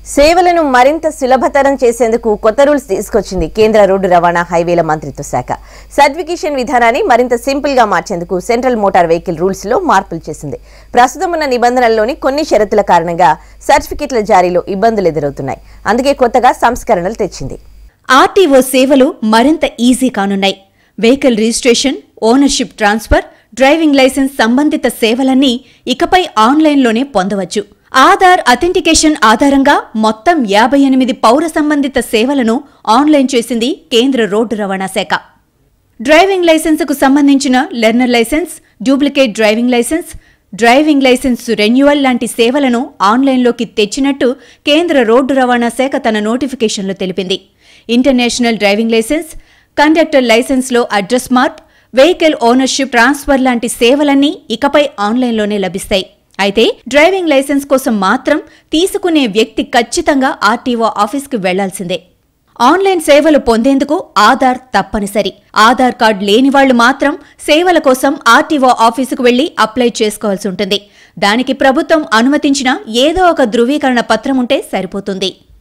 సేవలను మరింత సులభతరం చేసేందుకు కొత్త రూల్స్ తీసుకొచ్చింది కేంద్ర రోడ్డు రవాణా హైవేల మంత్రిత్వ శాఖ. సర్టిఫికేషన్ విధానాన్ని మరింత సింపుల్ గా మార్చేందుకు సెంట్రల్ మోటార్ వెహికల్ రూల్స్ లో మార్పులు చేసింది. ప్రస్తుతం ఉన్న నిబంధనల్లోని కొన్ని షరతుల కారణంగా సర్టిఫికెట్ల జారీలో ఇబ్బందులు ఎదురవుతున్నాయి. అందుకే కొత్తగా సంస్కరణలు తెచ్చింది. RTO సేవలు మరింత ఈజీ కానున్నాయి. Vehicle registration, ownership transfer, driving license సంబంధిత సేవలన్నీ ఇకపై ఆన్లైన్లోనే పొందవచ్చు. ఆధార్ అథెంటికేషన్ ఆధారంగా మొత్తం 58 పౌర సంబంధిత సేవలను ఆన్లైన్ చేసింది కేంద్ర రోడ్డు రవాణా శాఖ. డ్రైవింగ్ లైసెన్సుకు సంబంధించిన learner license, duplicate driving license renewal లాంటి సేవలను ఆన్లైన్లోకి తెచ్చినట్టు కేంద్ర రోడ్డు రవాణా శాఖ తన నోటిఫికేషన్లో తెలిపింది. ఇంటర్నేషనల్ డ్రైవింగ్ లైసెన్స్, కండక్టర్ లైసెన్స్లో అడ్రస్ మార్ప్, వెహికల్ ఓనర్షిప్ ట్రాన్స్ఫర్ లాంటి సేవలన్నీ ఇకపై ఆన్లైన్లోనే లభిస్తాయి. అయితే డ్రైవింగ్ లైసెన్స్ కోసం మాత్రం తీసుకునే వ్యక్తి ఖచ్చితంగా RTO ఆఫీస్కి వెళ్లాల్సిందే. ఆన్లైన్ సేవలు పొందేందుకు ఆధార్ తప్పనిసరి. ఆధార్ కార్డు లేని వాళ్లు మాత్రం సేవల కోసం RTO ఆఫీసుకు వెళ్లి అప్లై చేసుకోవాల్సి ఉంటుంది. దానికి ప్రభుత్వం అనుమతించిన ఏదో ఒక ధృవీకరణ పత్రం ఉంటే సరిపోతుంది.